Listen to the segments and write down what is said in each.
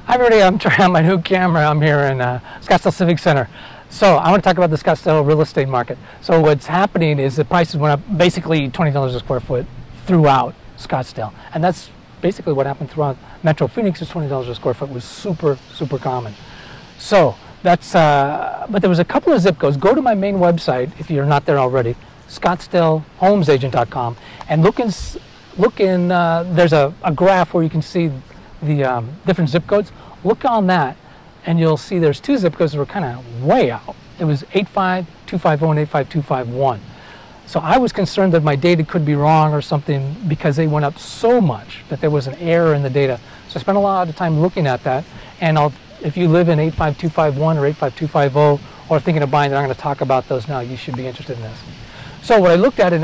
Hi everybody, I'm trying on my new camera. I'm here in Scottsdale Civic Center. So I want to talk about the Scottsdale real estate market. So what's happening is the prices went up basically $20 a square foot throughout Scottsdale. And that's basically what happened throughout Metro Phoenix. Is $20 a square foot was super common. So that's, but there was a couple of zip codes. Go to my main website if you're not there already, ScottsdaleHomesAgent.com, and look in there's a graph where you can see the different zip codes. Look on that and you'll see there's two zip codes that were kind of way out. It was 85250 and 85251. So I was concerned that my data could be wrong or something because they went up so much that there was an error in the data. So I spent a lot of time looking at that, and if you live in 85251 or 85250 or thinking of buying, I'm going to talk about those now. You should be interested in this. So what I looked at in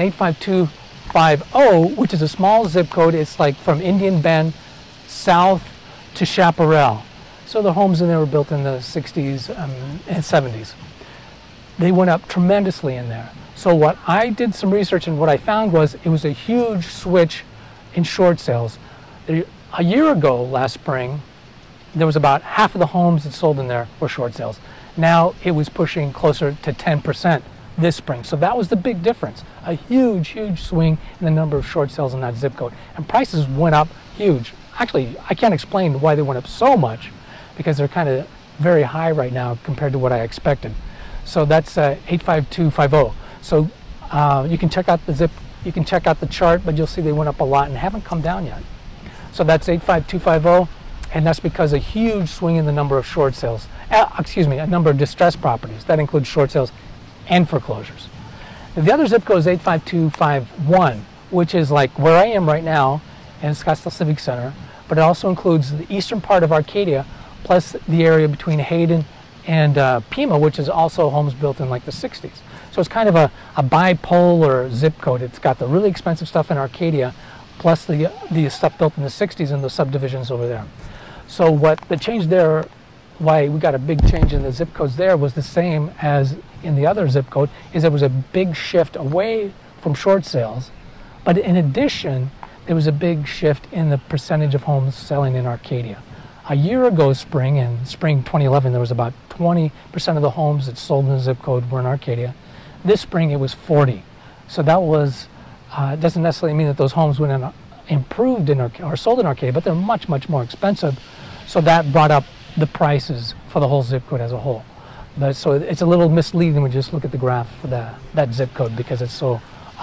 85250, which is a small zip code, it's like from Indian Bend south to Chaparral. So the homes in there were built in the 60s and 70s. They went up tremendously in there. So what I did some research, and what I found was it was a huge switch in short sales. A year ago, last spring, there was about half of the homes that sold in there were short sales. Now it was pushing closer to 10% this spring. So that was the big difference. A huge swing in the number of short sales in that zip code. And prices went up huge. Actually, I can't explain why they went up so much, because they're kind of very high right now compared to what I expected. So that's 85250. So you can check out the chart, but you'll see they went up a lot and haven't come down yet. So that's 85250, and that's because a huge swing in the number of short sales. A number of distressed properties. That includes short sales and foreclosures. The other zip code is 85251, which is like where I am right now in Scottsdale Civic Center, but it also includes the eastern part of Arcadia, plus the area between Hayden and Pima, which is also homes built in like the 60s. So it's kind of a bipolar zip code. It's got the really expensive stuff in Arcadia, plus the stuff built in the 60s and the subdivisions over there. So what the change there, why we got a big change in the zip codes there, was the same as in the other zip code, is there was a big shift away from short sales, but in addition, there was a big shift in the percentage of homes selling in Arcadia. A year ago, in spring 2011, there was about 20% of the homes that sold in the zip code were in Arcadia. This spring, it was 40. So that was, doesn't necessarily mean that those homes went in, improved in or sold in Arcadia, but they're much more expensive. So that brought up the prices for the whole zip code as a whole. But so it's a little misleading when you just look at the graph for that zip code, because it's so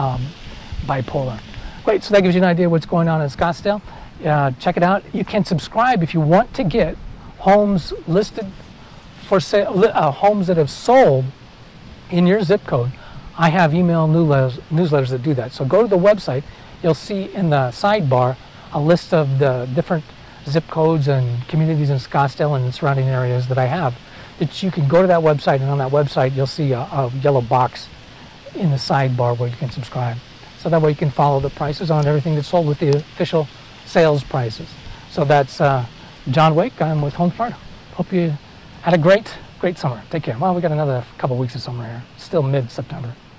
bipolar. Great, so that gives you an idea of what's going on in Scottsdale. Check it out. You can subscribe if you want to get homes listed for sale, homes that have sold in your zip code. I have email newsletters that do that. So go to the website. You'll see in the sidebar a list of the different zip codes and communities in Scottsdale and the surrounding areas that I have. That you can go to that website, and on that website you'll see a yellow box in the sidebar where you can subscribe. So that way you can follow the prices on everything that's sold with the official sales prices. So that's John Wake. I'm with HomeSmart. Hope you had a great summer. Take care. Well, we got another couple weeks of summer here. Still mid-September.